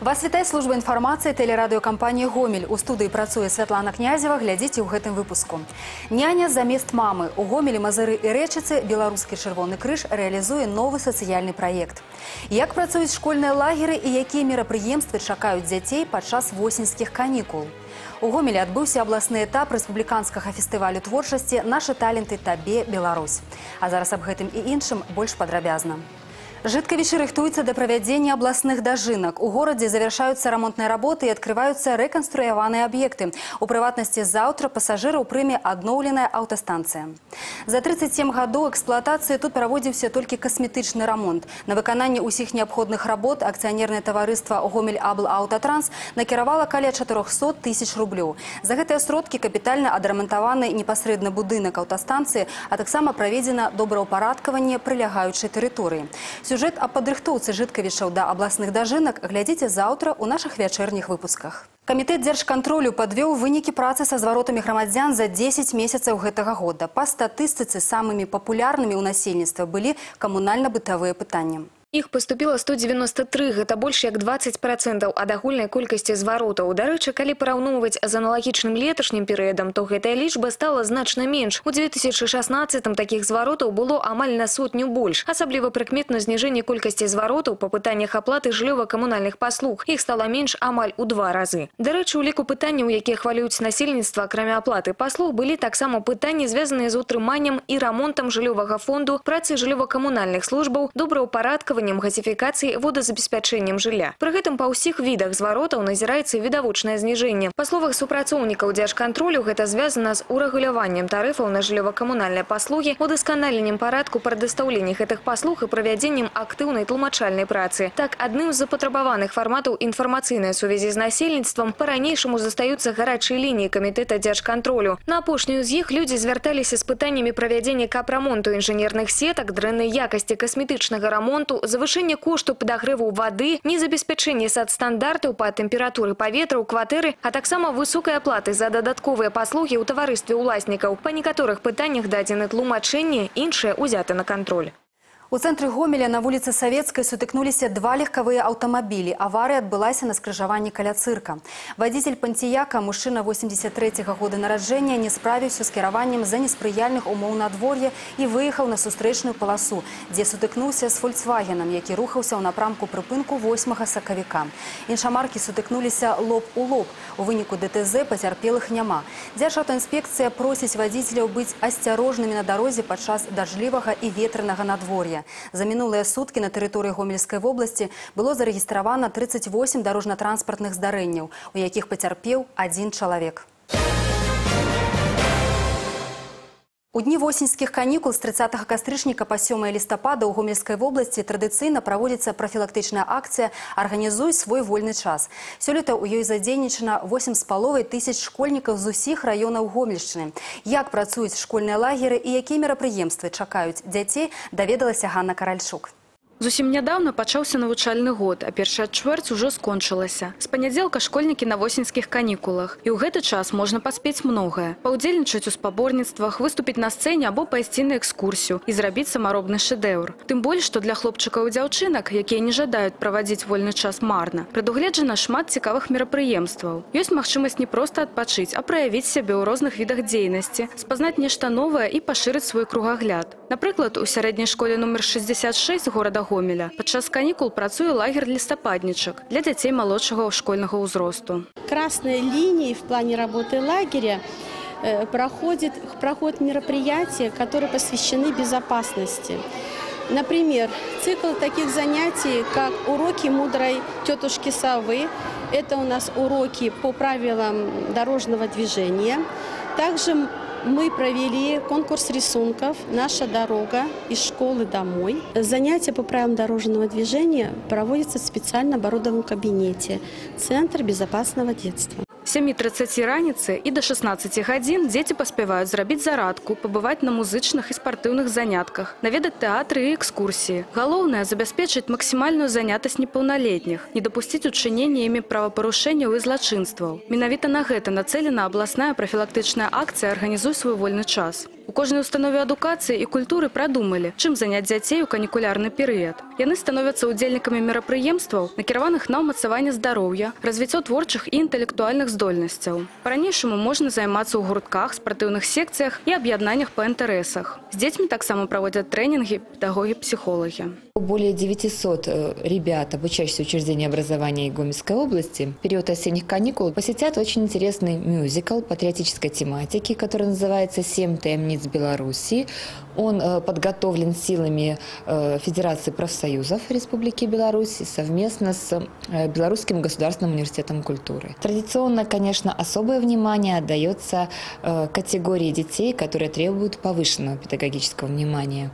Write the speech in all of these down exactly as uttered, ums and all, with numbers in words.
Вас вітае служба інфармацыі тэлерадыёкампаніі «Гомель». У студыі працуе Святлана Князева. Глядзіце ў гэтым выпуску. Няня замест мамы. У Гомелі, Мазыры і Рэчыцы беларускі Чырвоны крыж рэалізуе новы сацыяльны праект. Як працуюць школьныя лагеры і якія мерапрыемствы чакаюць дзяцей падчас восеньскіх канікул? У Гомелі адбыўся абласны этап рэспубліканскага фестывалю творчасці «Нашы таленты табе, Беларусь». А зараз аб гэтым і іншым больш падрабязна. Жыткавічы рыхтуюцца да правядзення абласных дажынак. У горадзе завяршаюцца рамонтныя работы і адкрываюцца рэканструяваныя аб'екты. У прыватнасці заўтра пасажыраў прыме адноўленая аўтастанцыя. За трыццаць сем гадоў эксплуатацыі тут праводзіўся толькі касметычны рамонт. На выкананне ўсіх неабходных работ акцыянернае таварыства «Гомель Абл Аўтатранс» накіравала каля чатырохсот тысяч рублёў. За гэтыя сродкі капітальна адрамантаваны непасрэдна будынак аўтастанцыі, а таксама праведзена добраўпарадкаванне прылягаючай тэрыторыі. Сюжет о падрыхтоўцы жыткавічаў да абласных дажынак глядзіце заўтра ў нашых вячэрніх выпусках. Камітэт дзяржкантролю падвёў вынікі працы са зваротамі грамадзян за дзесяць месяцаў гэтага года. Па статыстыцы самымі папулярнымі ў насельніцтва былі камунальна-бытавыя пытанні. Іх поступило сто девяносто три, гэта больш як двадцать процентов ад агульнай колькасці зваротаў. Дарэчы, калі параўноўваць з аналагічным леташнім перыядам, то гэтая лічба стала значна менш. У две тысячи шестнадцатым такіх зваротаў было амаль на сотню больш. Асабліва прыкметна зніжэнне колькасці зваротаў па пытаннях аплаты жыллёва-камунальных паслуг. Іх стала менш амаль у два разы. Дарэчы, у ліку пытанняў, якія хвалююць насельніцтва, акрамя аплаты паслуг, былі таксама пытанні, звязаныя з утрыманнем і рамонтам жыллёвага фонду, працы жыллёва-камунальных службаў, добраўпарадкаваннем, газификации, водозабеспячэннем жылля. Пры гэтым па ўсіх відах зваротаў назіраецца відавочнае зніжэнне. Па словах супрацоўнікаў дзяржкантролю, гэта звязана з урэгуляваннем тарыфаў на жыллёва-камунальныя паслугі, удасканаленнем парадку прадастаўлення гэтых паслуг і правядзеннем актыўнай тлумачальнай працы. Так, адным з запатрабаваных фарматаў інфармацыйнай сувязі з насельніцтвам па-ранейшаму застаюцца гарачыя лініі камітэта дзяржкантролю. На апошнюю з іх людзі звярталіся з пытаннямі правядзення капрамонту інжынерных сетак, дрэннай якасці касметычнага рамонту, завышэнне кошту падагрэву вады, незабеспячэнне садстандартаў па тэмпературы паветра ў кватэры, а таксама высокай аплаты за дадатковыя паслугі ў таварыстве ўласнікаў. Па некаторых пытаннях дадзены тлумачэнне, іншыя ўзяты на кантроль. У цэнтры Гомеля на вуліцы Савецкай сутыкнуліся два легкавыя аўтамабілі. Аварыя адбылася на скрыжаванні каля цырка. Вадзіцель панціяка, мужчына восемьдесят трэцяга года нараджэння, не справіўся з кіраваннем за неспрыяльных умоў надвор'я і выехаў на сустрэчную паласу, дзе сутыкнуўся з «Фольксвагенам», які рухаўся ў напрамку прыпынку восьмага сакавіка. Іншамаркі сутыкнуліся лоб у лоб. У выніку ДТЗ пацярпелых няма. Дзяржаўтаінспекцыя просіць вадзіцеляў быць асцярожнымі на дарозе падчас дажджлівага і ветранага надвор'я. За мінулыя суткі на тэрыторыі Гомельскай вобласці было зарэгістравана трыццаць восем дарожна-транспартных здарэнняў, у якіх пацярпеў адзін чалавек. У дні восеньскіх канікул з трыццатага кастрычніка па сёмае лістапада ў Гомельскай вобласці традыцыйна праводзіцца прафілактычная акцыя «Арганізуй свой вольны час». Сёлета ў ёй задзейнічана восемь з паловай тысяч школьнікаў з усіх раёнаў Гомельшчыны. Як працуюць школьныя лагеры і якія мерапрыемствы чакаюць дзяцей, даведалася Ганна Каральчук. Зусім нядаўна пачаўся навучальны год, а першая чвэрць ужо скончылася. З панядзелка школьнікі на восеньскіх канікулах. І ў гэты час можна паспець многае. Паўдзельнічаць у спаборніцтвах, выступіць на сцэне або пайсці на экскурсію і зрабіць самаробны шэдэўр. Тым больш, што для хлопчыкаў і дзяўчынак, якія не жадаюць правадзіць вольны час марна, прадугледжана шмат цікавых мерапрыемстваў. Ёсць магчымасць не проста адпачыць, а праявіць сябе ў розных відах дзейнасці, спазнаць нешта новае і пашырыць свой кругагляд. Напрыклад, у сярэдняй школе нумар шэсцьдзесят шэсць горада Гомеля падчас канікул працуе лагерь листопадничек для детей молодшего школьного узросту. Красной линией в плане работы лагеря проходит проход мероприятия, которые посвящены безопасности. Например, цикл таких занятий, как уроки мудрой тетушки Совы. Это у нас уроки по правилам дорожного движения. Также мы провели конкурс рисунков «Наша дорога из школы домой». Занятия по правилам дорожного движения проводятся в специально оборудованном кабинете «Центр безопасного детства». С сямі трыццаці раніцы і до шестнадцати гадзін дзеці паспяваюць зрабіць зарадку, пабываць на музычных і спартыўных занятках, наведаць тэатры і экскурсіі. Галоўнае – забяспечыць максімальную занятасць непаўналетніх, не дапусціць учынення імі правапарушэнняў і злачынстваў. Менавіта на гэта нацэлена абласная прафілактычная акцыя «Арганізуй свой вольны час». У кожнай установе адукацыі і культуры прадумалі, чым заняць дзяцей у канікулярны перыяд. Яны становяцца удзельнікамі мерапрыемстваў, накіраваных на ўмацаванне здароўя, развіццё творчых і інтэлектуальных здольнасцяў. Па-ранейшаму можна займацца ў гуртках, спартыўных секцыях і аб'яднаннях па інтарэсах. З дзецьмі таксама праводзяць трэнінгі педагогі-психологи. Более девятисот ребят, обучающихся в учреждении образования Гомельской области, в период осенних каникул посетят очень интересный мюзикл патриотической тематики, который называется «Семь таемниц Беларуси». Он подготовлен силами Федерации профсоюзов Республики Беларусь совместно с Белорусским государственным университетом культуры. Традиционно, конечно, особое внимание отдается категории детей, которые требуют повышенного педагогического внимания.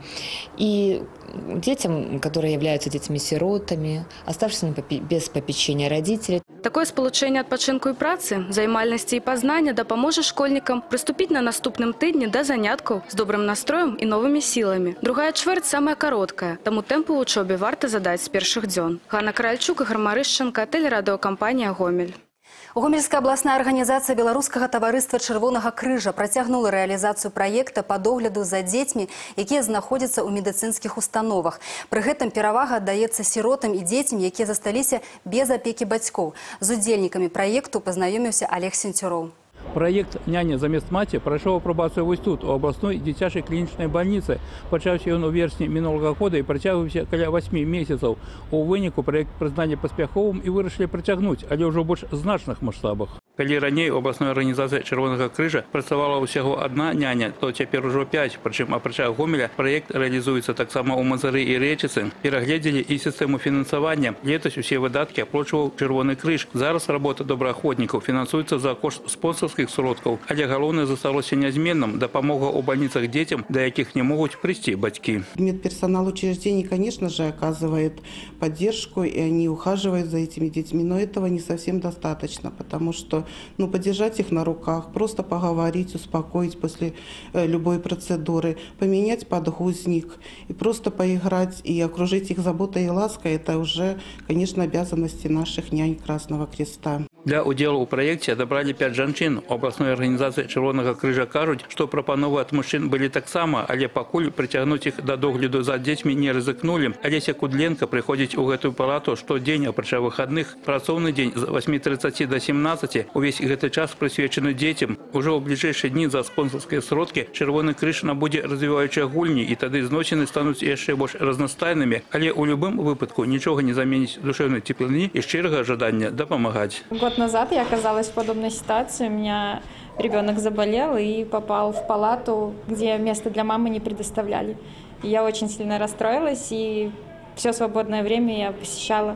И детям, которые являются детьми-сиротами, оставшимися без попечения родителей. Такое спалучэнне адпачынку і працы, займальнасці і пазнання дапаможа школьнікам прыступіць на наступным тыдні да заняткаў з добрым настроем і новымі сіламі. Другая чвэрць самая кароткая, таму тэмпу ў вучобе варта задаць з першых дзён. Ганна Каральчук, Ігор Марышченко, тэлерадыёкампанія «Гомель». Гомельская областная организация Белорусского таварыства Чырвонага крыжа працягнула реализацию проекта по догляду за детьми, якія знаходзяцца ў медицинских установах. Пры гэтым перавага аддаецца сиротам и детям, якія засталіся без опеки бацькоў. З удзельнікамі проекту пазнаёміўся Олег Сенцюроў. Проект «Няня замест маці» прайшоў апрабацыю вось тут, у областной дзіцячай клінічнай бальніцы. Пачаўся ён у верасні мінулага года і працягваўся каля восьмі месяцаў. У выніку праект прызнання паспяховым і вырашылі працягнуць, але ўжо больш значных маштабах. Калі раней у областной арганізацыі Чырвонага крыжа працавала ўсяго адна няня, то цяпер ужо пяць. Прычым апрача Гомеля праект рэалізуецца таксама ў Мазыры і Рэчыцы. Перагледзелі і сістэму фінансавання. Летась усе выдаткі аплачваў Чырвоны крыж. Зараз работа добраахвотнікаў фінансуецца за кошт спонсорскіх сродкаў. Але галоўнае засталося нязменным – дапамога ў бальніцах дзецям, да якіх не могуць прыйсці бацькі. Медперсонал учреждений, конечно же, оказывает поддержку, и они ухаживают за этими детьми, но этого не совсем достаточно, потому что ну, подержать их на руках, просто поговорить, успокоить после э, любой процедуры, поменять подгузник и просто поиграть и окружить их заботой и лаской – это уже, конечно, обязанности наших нянь Красного Креста. Для удзелу ў праекце адабралі пяць жанчын. У абласной арганізацыі Чырвонага крыжа кажуць, што прапановы ад мужчын былі таксама, але пакуль прыцягнуць іх да догляду за дзецьмі не рызыкнулі. Алеся Кудленко прыходзіць у гэтую палату штодзень, апрача выхадных. Працоўны дзень з восьмі трыццаці да сямнаццаці. Увесь гэты час прысвечаны дзецям. Ужо ў бліжэйшыя дні за спонсарскія сродкі Чырвоны крыж набудзе развіваючыя гульні, і тады зносіны стануць яшчэ больш разнастайнымі. Але ў любым выпадку нічога не заменіць душэўнай цеплыні і шчырага жадання дапамагаць. Год назад я оказалась в подобной ситуации. У меня ребенок заболел и попал в палату, где место для мамы не предоставляли. И я очень сильно расстроилась, и все свободное время я посещала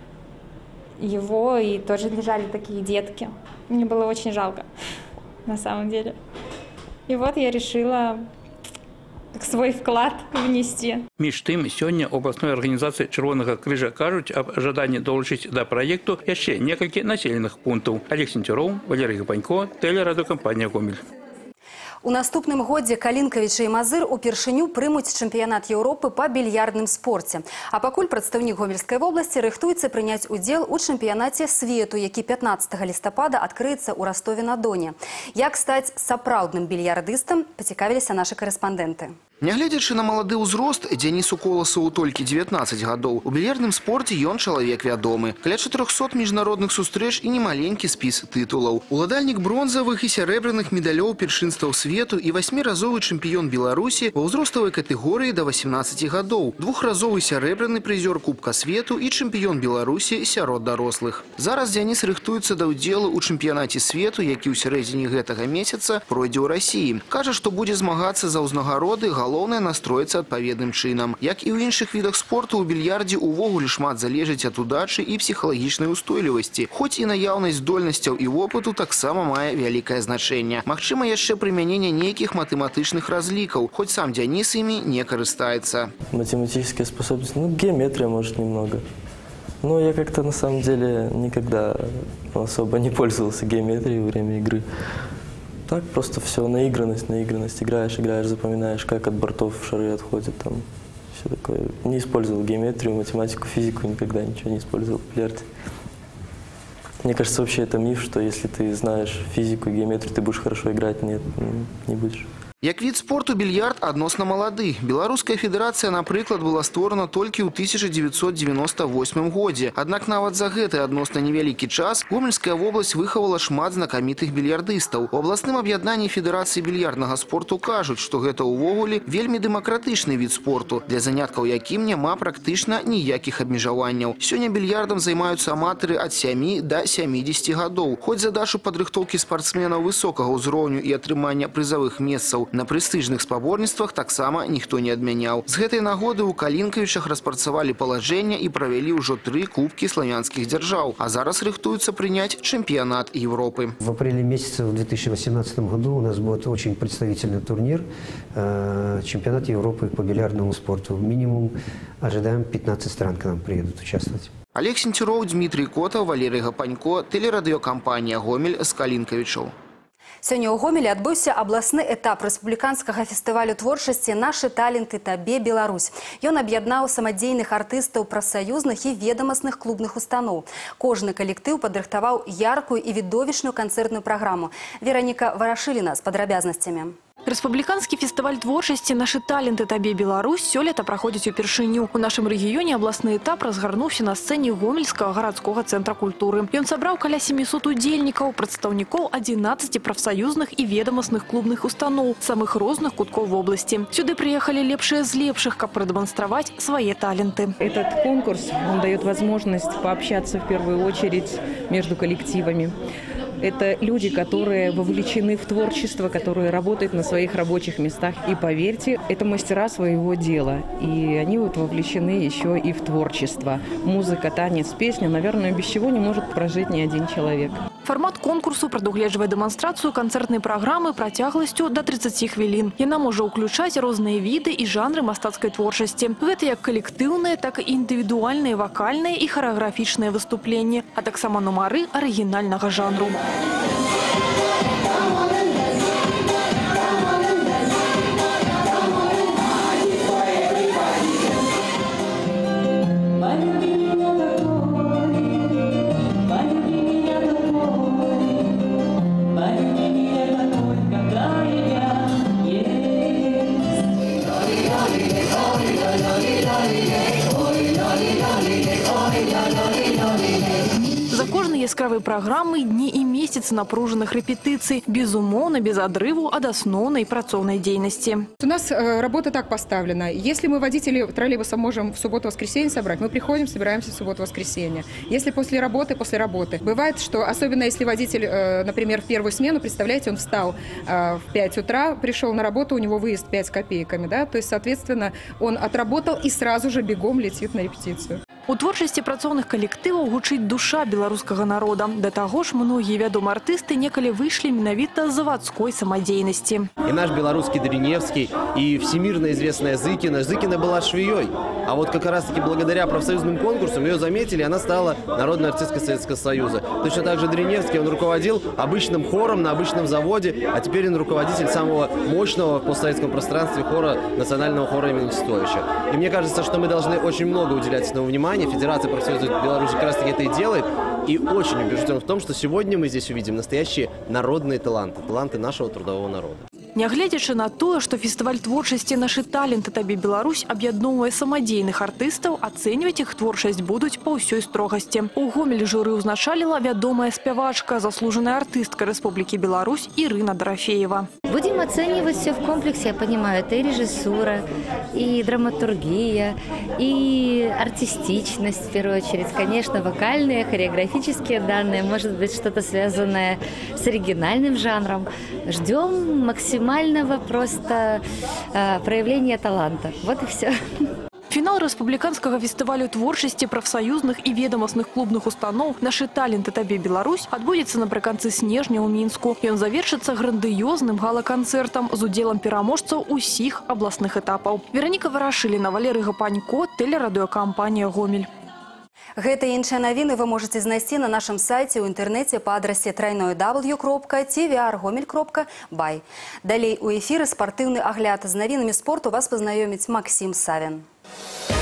его, и тоже лежали такие детки. Мне было очень жалко, на самом деле. И вот я решила свой вклад внести. Між тым, сёння ў абласной арганізацыі Чырвонага крыжа кажуць аб жаданні долучыць да праекту яшчэ некалькі населеных пунктаў. Олег Сенцюроў, Валерий Гапанько, тэлерадыёкампанія «Гомель». У наступным годзе Калінкавічы і Мазыр упершыню прымуць чэмпіянат Еўропы па більярдным спорце. А пакуль прадстаўнік Гомельскай вобласці рыхтуецца прыняць удзел у чэмпіянаце свету, які пятнаццатага лістапада адкрыецца ў Ростове-на-Доне. Як стаць сапраўдным більярдыстам, пацікавіліся нашы карэспандэнты. Нягледзячы на малады ўзрост, Дзянісу Коласаву толькі дзевятнаццаць гадоў. У більярдным спорце ён чалавек вядомы. Каля чатырохсот міжнародных сустрэч і немаленькі спіс тытулаў. Уладальнік бронзавых і сярэбраных медалёў першынстваў свету і васьміразовы чэмпіён Беларусі ва ўзроставай катэгорыі да васямнаццаці гадоў. Двухразовы сярэбраны прызёр Кубка свету і чэмпіён Беларусі сярод дарослых. Зараз Дзяніс рыхтуецца да ўдзелу ў чэмпіянаце свету, які ў сярэдзіне гэтага месяца пройдзе ў Расіі. Кажа, што будзе змагацца за ўзнагароды, галоўнае настроіцца адпаведным чынам. Як і ў іншых відах спорту, у більярдзе увогуле шмат залежыць ад удачы і псіхалагічнай устойлівасці. Хоць і наяўнасць здольнасцяў і вопыту таксама мае вялікае значэнне. Магчыма яшчэ прымяненне нейкіх матэматычных разлікаў, хоць сам Дзяніс імі не карыстаецца. Математические способности, ну, геометрия, может, немного. Ну, я как-то на самом деле никогда особо не пользовался геометрией во время игры. Так просто все, наигранность, наигранность. Играешь, играешь, запоминаешь, как от бортов шары отходят, там, все такое. Не использовал геометрию, математику, физику, никогда ничего не использовал в бильярде. Мне кажется, вообще это миф, что если ты знаешь физику и геометрию, ты будешь хорошо играть. Нет, не будешь. Як від спорту більярд адносна малады. Беларуская федэрацыя, напрыклад, была створана толькі ў тысяча девятьсот девяносто восьмым годзе. Аднак нават за гэты адносна невялікі час Гомельская вобласць выхавала шмат знакамітых більярдыстаў. У абласным аб'яднанні федэрацыі більярднага спорту кажуць, што гэта ўвогуле вельмі дэмакратычны від спорту, для заняткаў якім няма практычна ніякіх абмежаванняў. Сёння більярдам займаюцца аматары ад сямі да сямідзесяці гадоў. Хоць задачу падрыхтоўкі спартсменаў высокага ўзроўню і атрымання прызавых месцаў на прэстыжных спаборніцтвах таксама ніхто не адмяняў. З гэтай нагоды ў Калінкавічах распрацавалі палажэнне і правялі ўжо тры кубкі славянскіх дзяржаў, а зараз рыхтуюцца прыняць чэмпіянат Европы. В апреле месяце в две тысячи восемнадцатом году у нас будет очень представительный турнир, э, чемпионат Европы по бильярдному спорту. Минимум ожидаем пятнадцать стран к нам приедут участвовать. Олег Сенцюроў, Дмитрий Котов, Валерий Гапанько, телерадыёкампанія «Гомель» з Калінкавічаў. Сёння ў Гомелі адбыўся абласны этап рэспубліканскага фестывалю творчасці «Нашы таленты табе Беларусь». Ён аб'яднаў самадзейных артыстаў прафсаюзных і ведамасных клубных устаноў. Кожны калектыў падрыхтаваў яркую і відовішчную канцэртную праграму. Вераніка Варашыліна з падрабязнасцямі. Республиканский фестиваль творчасці «Наши таленты табе Беларусь» сёлета праходзіць упершыню. У нашым рэгіёне абласны этап разгарнуўся на сцэне Гомельскага гарадскога цэнтра культуры. Ён сабраў каля семісот удзельнікаў, прадстаўнікоў адзінаццаці прафсаюзных і ведамасных клубных устаноў самых розных куткоў вобласці. Сюды приехали лепшие з лепшых, каб продемонстровать свои таленты. Этот конкурс, он дает возможность пообщаться в первую очередь между коллективами. Это люди, которые вовлечены в творчество, которые работают на своих рабочих местах. И поверьте, это мастера своего дела. И они вот вовлечены еще и в творчество. Музыка, танец, песня, наверное, без чего не может прожить ни один человек. Формат конкурсу прадугледжвае дэманстрацыю канцэртнай праграмы працягласцю да тридцати хвілін. Яна можа ўключаць розныя віды і жанры мастацкай творчасці. Гэта як калектыўныя, так і індывідуальныя вакальныя і харэаграфічныя выступленні, а таксама нумары арыгінальнага жанру. За кожнай яскравай праграмай дні і месяцы напружаных рэпетыцый, безумоўна, без адрыву ад асноўнай працоўнай дзейнасці. У нас э, работа так поставлена. Если мы водители троллейбуса можем в субботу-воскресенье собрать, мы приходим, собираемся в субботу-воскресенье. Если после работы, после работы. Бывает, что особенно если водитель, э, например, в первую смену, представляете, он встал э, в пять утра, пришел на работу, у него выезд пять копейками, да, то есть, соответственно, он отработал и сразу же бегом летит на репетицию. У творчасці працоўных калектываў гучыць душа беларускага народа. Да таго ж, многія вядомыя артысты некалі выйшлі менавіта з заводской самадзейнасці. И наш белорусский Дриневский, и всемирно известная Зыкина. Зыкина была швеей. А вот как раз-таки благодаря профсоюзным конкурсам ее заметили, и она стала народной артисткой Советского Союза. Точно так же Дриневский, он руководил обычным хором на обычном заводе, а теперь он руководитель самого мощного в постсоветском пространстве хора, национального хора имени Чистовича. И мне кажется, что мы должны очень много уделять этому внимания. Федерация профсоюзов Беларуси как раз таки это и делает. И очень убежден в том, что сегодня мы здесь увидим настоящие народные таланты, таланты нашего трудового народа. Нягледзячы на тое, што фестываль творчасці «Нашы таленты табе Беларусь» аб'ядноўвае самадзейных артыстаў, ацэньваць іх творчасць будуць па ўсёй строгасці. У Гомелі журы ўзначаліла вядомая спявачка, заслуженная артыстка Республики Беларусь Ирина Дорофеева. Будем оценивать все в комплексе, я понимаю, это и режиссура, и драматургия, и артистичность в первую очередь, конечно, вокальные, хореографические данные, может быть, что-то связанное с оригинальным жанром. Ждем максимального просто э, проявления таланта. Вот и все. Фінал рэспубліканскага фестывалю творчасці прафсаюзных і ведамасных клубных устаноў «Нашы таленты табе Беларусь» адбудзецца напрыканцы снежня ў Мінску. Ён завершыцца грандыёзным гала-канцэртам з удзелам пераможцаў усіх абласных этапаў. Вераніка Варашыліна, Валерий Гапанько, телерадыёкампанія «Гомель». Гэта і іншыя навіны вы можете знайсці на нашым сайце ў інтэрнэце па адрасе трайное дабл-ю кропка ти ви ар гомель кропка бай. Далей у эфіры спартыўны агляд з навінамі спорту вас пазнаёміць Максім Савін.